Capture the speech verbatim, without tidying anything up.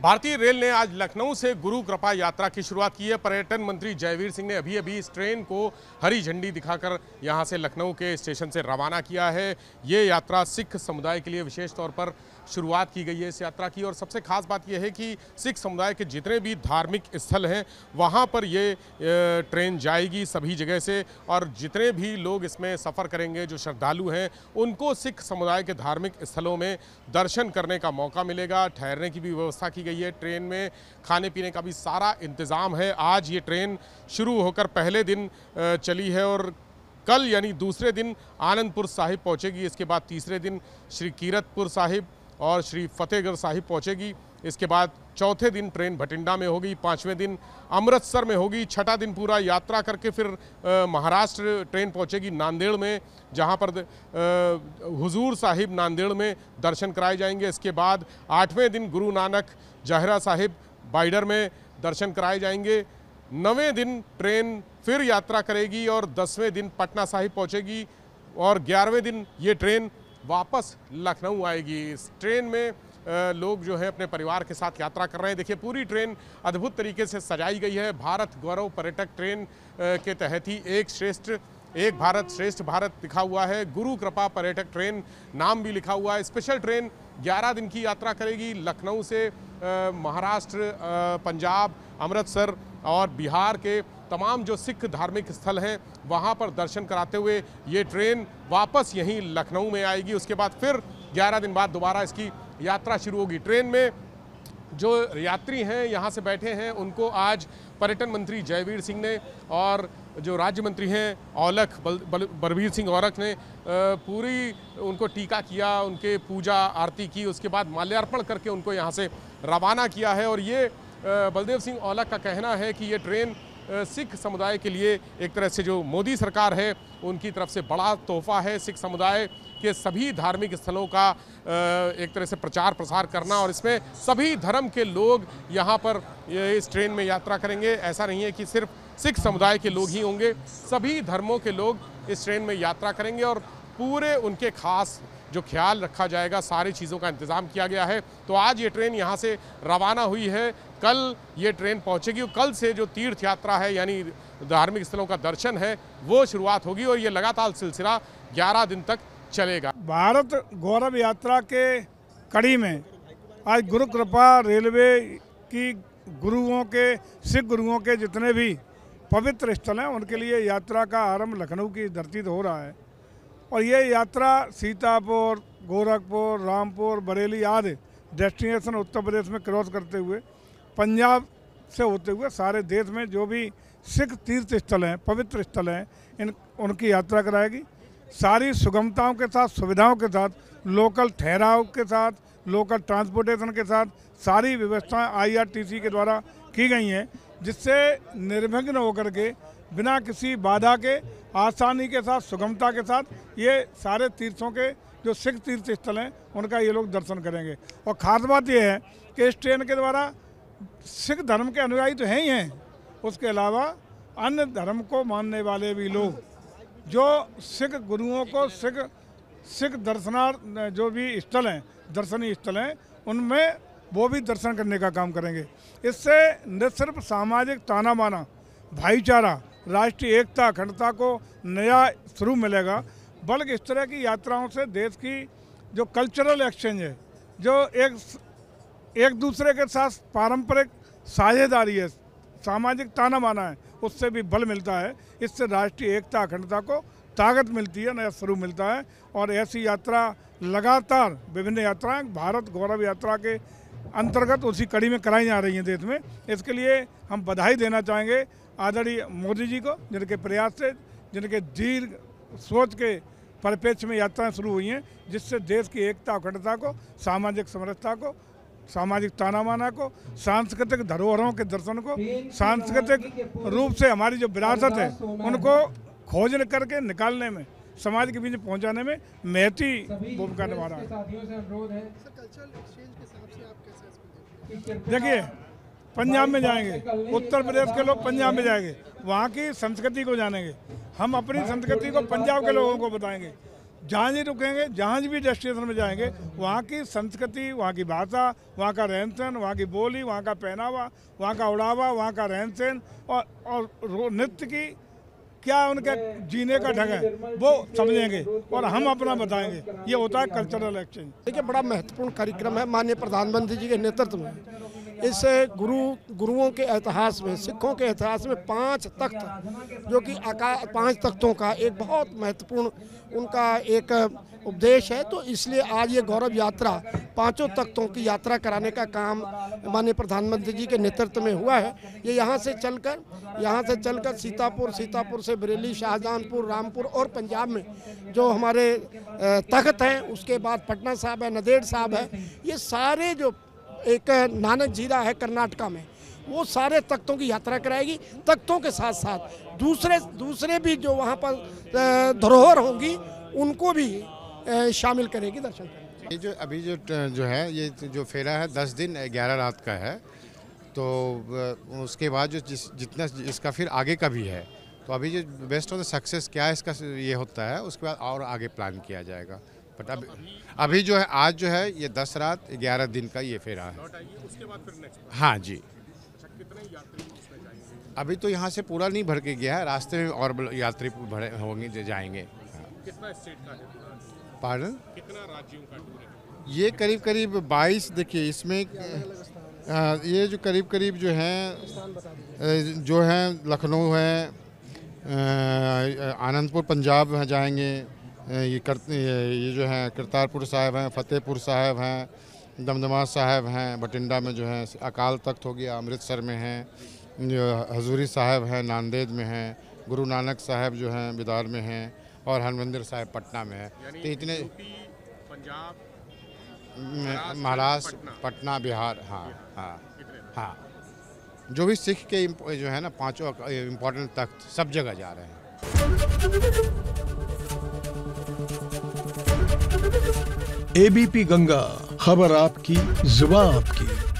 भारतीय रेल ने आज लखनऊ से गुरु कृपा यात्रा की शुरुआत की है। पर्यटन मंत्री जयवीर सिंह ने अभी अभी इस ट्रेन को हरी झंडी दिखाकर यहां से लखनऊ के स्टेशन से रवाना किया है। ये यात्रा सिख समुदाय के लिए विशेष तौर पर शुरुआत की गई है इस यात्रा की। और सबसे खास बात यह है कि सिख समुदाय के जितने भी धार्मिक स्थल हैं वहां पर ये ट्रेन जाएगी सभी जगह से, और जितने भी लोग इसमें सफ़र करेंगे जो श्रद्धालु हैं उनको सिख समुदाय के धार्मिक स्थलों में दर्शन करने का मौका मिलेगा। ठहरने की भी व्यवस्था की गई है। ट्रेन में खाने पीने का भी सारा इंतज़ाम है। आज ये ट्रेन शुरू होकर पहले दिन चली है और कल यानी दूसरे दिन आनंदपुर साहिब पहुंचेगी। इसके बाद तीसरे दिन श्री कीरतपुर साहिब और श्री फतेहगढ़ साहिब पहुंचेगी। इसके बाद चौथे दिन ट्रेन भटिंडा में होगी, पाँचवें दिन अमृतसर में होगी, छठा दिन पूरा यात्रा करके फिर महाराष्ट्र ट्रेन पहुंचेगी नांदेड़ में, जहां पर आ, हुजूर साहिब नांदेड़ में दर्शन कराए जाएंगे। इसके बाद आठवें दिन गुरु नानक जहरा साहिब बाइडर में दर्शन कराए जाएंगे। नवें दिन ट्रेन फिर यात्रा करेगी और दसवें दिन पटना साहिब पहुंचेगी और ग्यारहवें दिन ये ट्रेन वापस लखनऊ आएगी। इस ट्रेन में लोग जो है अपने परिवार के साथ यात्रा कर रहे हैं। देखिए पूरी ट्रेन अद्भुत तरीके से सजाई गई है। भारत गौरव पर्यटक ट्रेन के तहत ही एक श्रेष्ठ एक भारत श्रेष्ठ भारत लिखा हुआ है। गुरु कृपा पर्यटक ट्रेन नाम भी लिखा हुआ है। स्पेशल ट्रेन ग्यारह दिन की यात्रा करेगी लखनऊ से महाराष्ट्र, पंजाब, अमृतसर और बिहार के तमाम जो सिख धार्मिक स्थल हैं वहाँ पर दर्शन कराते हुए ये ट्रेन वापस यहीं लखनऊ में आएगी। उसके बाद फिर ग्यारह दिन बाद दोबारा इसकी यात्रा शुरू होगी। ट्रेन में जो यात्री हैं यहाँ से बैठे हैं उनको आज पर्यटन मंत्री जयवीर सिंह ने और जो राज्य मंत्री हैं औलख बल, बल, बलबीर सिंह औलख ने पूरी उनको टीका किया, उनके पूजा आरती की, उसके बाद माल्यार्पण करके उनको यहाँ से रवाना किया है। और ये बलदेव सिंह औलख का कहना है कि ये ट्रेन सिख समुदाय के लिए एक तरह से जो मोदी सरकार है उनकी तरफ से बड़ा तोहफा है। सिख समुदाय के सभी धार्मिक स्थलों का एक तरह से प्रचार प्रसार करना, और इसमें सभी धर्म के लोग यहाँ पर इस ट्रेन में यात्रा करेंगे। ऐसा नहीं है कि सिर्फ सिख समुदाय के लोग ही होंगे, सभी धर्मों के लोग इस ट्रेन में यात्रा करेंगे और पूरे उनके खास जो ख्याल रखा जाएगा, सारी चीज़ों का इंतज़ाम किया गया है। तो आज ये ट्रेन यहाँ से रवाना हुई है, कल ये ट्रेन पहुँचेगी और कल से जो तीर्थ यात्रा है यानी धार्मिक स्थलों का दर्शन है वो शुरुआत होगी और ये लगातार सिलसिला ग्यारह दिन तक चलेगा। भारत गौरव यात्रा के कड़ी में आज गुरु कृपा रेलवे की गुरुओं के सिख गुरुओं के जितने भी पवित्र स्थल हैं उनके लिए यात्रा का आरंभ लखनऊ की धरती से हो रहा है। और ये यात्रा सीतापुर, गोरखपुर, रामपुर, बरेली आदि डेस्टिनेशन उत्तर प्रदेश में क्रॉस करते हुए पंजाब से होते हुए सारे देश में जो भी सिख तीर्थ स्थल हैं, पवित्र स्थल हैं, इन उनकी यात्रा कराएगी। सारी सुगमताओं के साथ, सुविधाओं के साथ, लोकल ठहराव के साथ, लोकल ट्रांसपोर्टेशन के साथ सारी व्यवस्थाएं आई आर टी सी के द्वारा की गई हैं, जिससे निर्विघ्न होकर के बिना किसी बाधा के आसानी के साथ, सुगमता के साथ ये सारे तीर्थों के जो सिख तीर्थ स्थल हैं उनका ये लोग दर्शन करेंगे। और ख़ास बात ये है कि इस ट्रेन के द्वारा सिख धर्म के अनुयायी तो हैं ही हैं, उसके अलावा अन्य धर्म को मानने वाले भी लोग जो सिख गुरुओं को सिख सिख दर्शनार्थ जो भी स्थल हैं, दर्शनीय स्थल हैं, उनमें वो भी दर्शन करने का काम करेंगे। इससे न सिर्फ सामाजिक ताना बाना, भाईचारा, राष्ट्रीय एकता, अखंडता को नया शुरू मिलेगा, बल्कि इस तरह की यात्राओं से देश की जो कल्चरल एक्सचेंज है, जो एक एक दूसरे के साथ पारंपरिक साझेदारी है, सामाजिक ताना बाना है, उससे भी बल मिलता है। इससे राष्ट्रीय एकता, अखंडता को ताकत मिलती है, नया शुरू मिलता है। और ऐसी यात्रा लगातार विभिन्न यात्राएं भारत गौरव यात्रा के अंतर्गत उसी कड़ी में कराई जा रही हैं देश में। इसके लिए हम बधाई देना चाहेंगे आदरणीय मोदी जी को, जिनके प्रयास से, जिनके दीर्घ सोच के परिप्रेक्ष्य में यात्राएं शुरू हुई हैं, जिससे देश की एकता, अखंडता को, सामाजिक समरसता को, सामाजिक तानाबाना को, सांस्कृतिक धरोहरों के दर्शन को, सांस्कृतिक रूप से हमारी जो विरासत है उनको खोज करके निकालने में, समाज के बीच पहुंचाने में महती भूमिका निभा रहा है। देखिए पंजाब में जाएंगे, उत्तर प्रदेश के लोग पंजाब में जाएंगे, वहाँ की संस्कृति को जानेंगे, हम अपनी संस्कृति को पंजाब के लोगों को बताएंगे। जहाँ ही रुकेंगे, जहाँ भी डेस्टिनेशन में जाएंगे, वहाँ की संस्कृति, वहाँ की भाषा, वहाँ का रहन सहन, वहाँ की बोली, वहाँ का पहनावा, वहाँ का उड़ावा, वहाँ का रहन सहन और और नृत्य की क्या उनके जीने का ढंग है वो समझेंगे और हम अपना बताएंगे। ये होता है कल्चरल एक्सचेंज। देखिए, बड़ा महत्वपूर्ण कार्यक्रम है माननीय प्रधानमंत्री जी के नेतृत्व में। इस गुरु गुरुओं के इतिहास में, सिखों के इतिहास में पांच तख्त, जो कि अका पांच तख्तों का एक बहुत महत्वपूर्ण उनका एक उपदेश है, तो इसलिए आज ये गौरव यात्रा पांचों तख्तों की यात्रा कराने का काम माननीय प्रधानमंत्री जी के नेतृत्व में हुआ है। ये यहाँ से चलकर यहाँ से चलकर सीतापुर, सीतापुर से बरेली, शाहजहांपुर, रामपुर और पंजाब में जो हमारे तख्त हैं, उसके बाद पटना साहब है, नंदेड़ साहब है, ये सारे जो एक नानक जीरा है कर्नाटका में, वो सारे तख्तों की यात्रा कराएगी। तख्तों के साथ साथ दूसरे दूसरे भी जो वहाँ पर धरोहर होंगी उनको भी शामिल करेगी, दर्शन करेगी। ये जो अभी जो जो है ये जो फेरा है दस दिन ग्यारह रात का है, तो उसके बाद जो जिस जितना इसका फिर आगे का भी है, तो अभी जो बेस्ट ऑफ द सक्सेस क्या है इसका ये होता है, उसके बाद और आगे प्लान किया जाएगा। बट अभी अभी जो है आज जो है ये दस रात ग्यारह दिन का ये फेरा है। उसके बाद फिर नेक्स्ट। हाँ जी। कितने यात्री उसमें जाएंगे? अभी तो यहाँ से पूरा नहीं भर के गया है, रास्ते में और यात्री भरे होंगे जाएंगे। कितना स्टेट का है? पार्डन? कितना राज्यों का टूर है? ये करीब करीब बाईस, देखिए इसमें ये जो करीब करीब जो है जो है लखनऊ है, आनंदपुर पंजाब में जाएंगे, ये कर ये जो है करतारपुर साहिब हैं, फतेहपुर साहिब हैं, दमदमा साहिब हैं, बठिंडा में जो है अकाल तख्त हो गया, अमृतसर में हैं, हजूरी साहिब हैं, नांदेड़ में हैं, गुरु नानक साहिब जो हैं बिदार में हैं और हरमंदिर साहिब पटना में है। तो इतने पंजाब, महाराष्ट्र, पटना, बिहार, हाँ हाँ हाँ, जो भी सिख के जो है ना पांचों इम्पोर्टेंट तख्त सब जगह जा रहे हैं। एबीपी गंगा, खबर आपकी, जुबान आपकी।